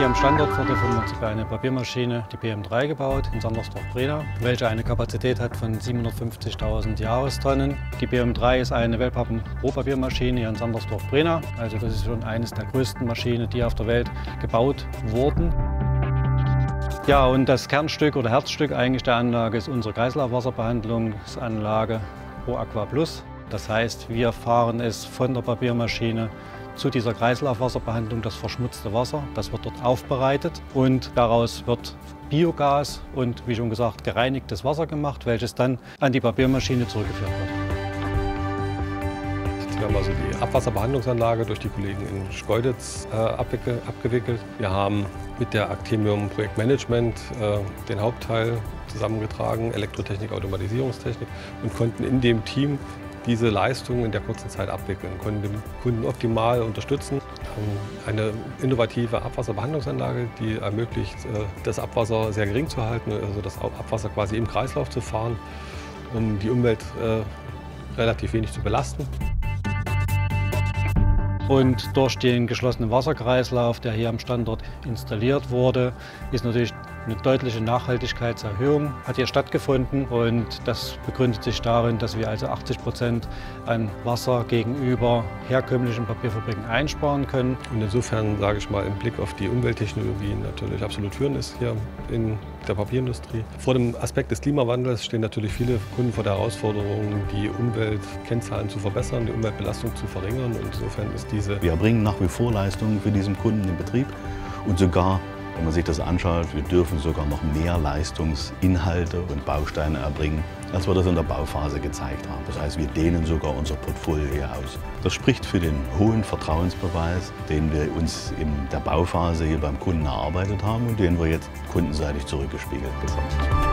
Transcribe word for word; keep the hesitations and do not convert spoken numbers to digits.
am Standort wurde von uns eine Papiermaschine, die P M drei, gebaut in Sandersdorf-Brena, welche eine Kapazität hat von siebenhundertfünfzigtausend Jahrestonnen. Die P M drei ist eine Wellpappen-Rohpapiermaschine hier in Sandersdorf-Brena. Also das ist schon eines der größten Maschinen, die auf der Welt gebaut wurden. Ja, und das Kernstück oder Herzstück eigentlich der Anlage ist unsere Kreislaufwasserbehandlungsanlage ProAqua Plus. Das heißt, wir fahren es von der Papiermaschine zu dieser Kreislaufwasserbehandlung, das verschmutzte Wasser. Das wird dort aufbereitet und daraus wird Biogas und, wie schon gesagt, gereinigtes Wasser gemacht, welches dann an die Papiermaschine zurückgeführt wird. Wir haben also die Abwasserbehandlungsanlage durch die Kollegen in Schkeuditz äh, abgewickelt. Wir haben mit der Actemium Projektmanagement äh, den Hauptteil zusammengetragen, Elektrotechnik, Automatisierungstechnik, und konnten in dem Team diese Leistung in der kurzen Zeit abwickeln, konnten den Kunden optimal unterstützen. Eine innovative Abwasserbehandlungsanlage, die ermöglicht, das Abwasser sehr gering zu halten, also das Abwasser quasi im Kreislauf zu fahren, um die Umwelt relativ wenig zu belasten. Und durch den geschlossenen Wasserkreislauf, der hier am Standort installiert wurde, ist natürlich eine deutliche Nachhaltigkeitserhöhung hat hier stattgefunden, und das begründet sich darin, dass wir also achtzig Prozent an Wasser gegenüber herkömmlichen Papierfabriken einsparen können. Und insofern, sage ich mal, im Blick auf die Umwelttechnologie natürlich absolut führend ist hier in der Papierindustrie. Vor dem Aspekt des Klimawandels stehen natürlich viele Kunden vor der Herausforderung, die Umweltkennzahlen zu verbessern, die Umweltbelastung zu verringern. Und insofern ist diese... Wir erbringen nach wie vor Leistungen für diesen Kunden im Betrieb, und sogar, wenn man sich das anschaut, wir dürfen sogar noch mehr Leistungsinhalte und Bausteine erbringen, als wir das in der Bauphase gezeigt haben. Das heißt, wir dehnen sogar unser Portfolio hier aus. Das spricht für den hohen Vertrauensbeweis, den wir uns in der Bauphase hier beim Kunden erarbeitet haben und den wir jetzt kundenseitig zurückgespiegelt bekommen.